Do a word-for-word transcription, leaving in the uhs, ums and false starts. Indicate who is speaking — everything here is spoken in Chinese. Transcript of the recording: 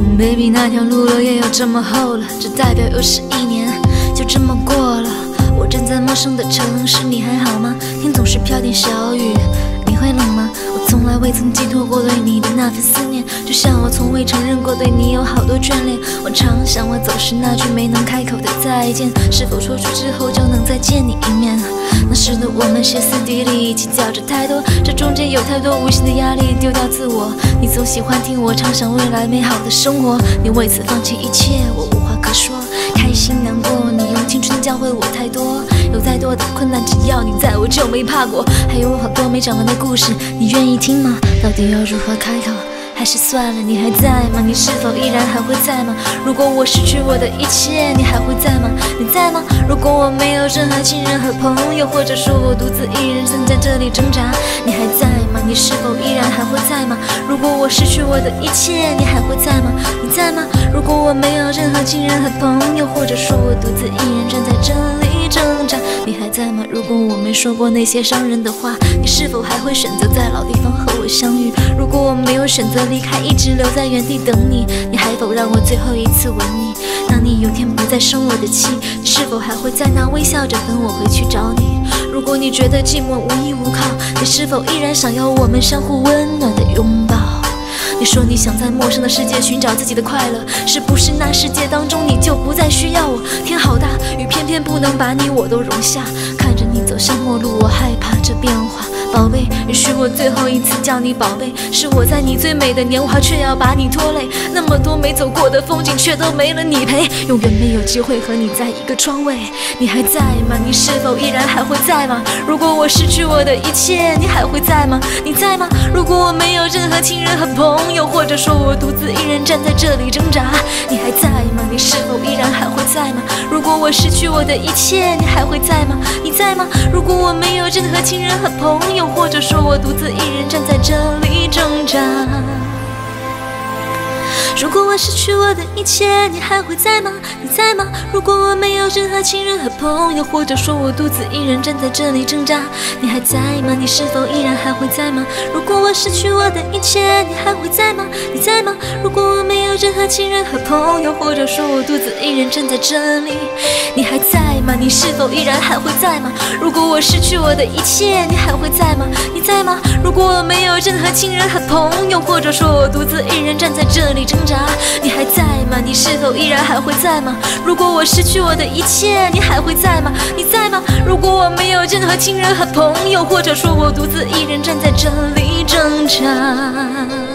Speaker 1: Baby， 那条路了也有这么厚了，这代表又是一年就这么过了。我站在陌生的城市，你还好吗？天总是飘点小雨，你会冷吗？我从来未曾寄托过对你的那份思念，就像我从未承认过对你有好多眷恋。我常想，我走时那句没能开口的再见，是否说出之后就能再见你一面？那时的我们歇斯底里，计较着太多，这中间有太多无形的压力，丢掉自我。你总喜欢听我畅想未来美好的生活，你为此放弃一切，我无话可说。开心难过，你用青春教会我太多，有再多的困难，只要你在我就没怕过。还有好多没讲完的故事，你愿意听吗？到底要如何开口？还是算了，你还在吗？你是否依然还会在吗？如果我失去我的一切，你还会在吗？你在吗？如果我没有任何亲人和朋友，或者说我独自一人正在这里挣扎，你还在吗？你是否依然还会在吗？如果我失去我的一切，你还会在吗？你在吗？如果我没有任何亲人和朋友，或者说我独自一人站在这里挣扎，你还在吗？如果我没说过那些伤人的话，你是否还会选择在老地方和我相遇？如果我没有选择离开，一直留在原地等你，你还否让我最后一次吻你？当你有天不再生我的气，你是否还会在那微笑着等我回去找你？如果你觉得寂寞无依无靠，你是否依然想要我们相互温暖的拥抱？你说你想在陌生的世界寻找自己的快乐，是不是那世界当中你就不再需要我？天好大，雨偏偏不能把你我都容下，看着你走向陌路，我害怕这变化。宝贝，允许我最后一次叫你宝贝，是我在你最美的年华却要把你拖累，那么多没走过的风景却都没了你陪，永远没有机会和你在一个窗位。你还在吗？你是否依然还会在吗？如果我失去我的一切，你还会在吗？你在吗？如果我没有任何亲人和朋友，或者说我独自一人站在这里挣扎，你还在吗？你是否依然还会在吗？如果我失去我的一切，你还会在吗？你在吗？如果我没有任何亲人和朋友，或者说我独自一人站在这里挣扎，如果我失去我的一切，你还会在吗？你在吗？如果我没有任何亲人和朋友，或者说我独自一人站在这里挣扎，你还在吗？你是否依然还会在吗？如果我失去我的一切，你还会在吗？你在吗？如果我没有任何亲人和朋友，或者说我独自一人站在这里，你还在吗？你是否依然还会在吗？如果我失去我的一切，你还会在吗？你在吗？如果我没有任何亲人和朋友，或者说我独自一人站在这里挣扎，你还在吗？你是否依然还会在吗？如果我失去我的一切，你还会在吗？你在吗？如果我没有任何亲人和朋友，或者说我独自一人站在这里挣扎。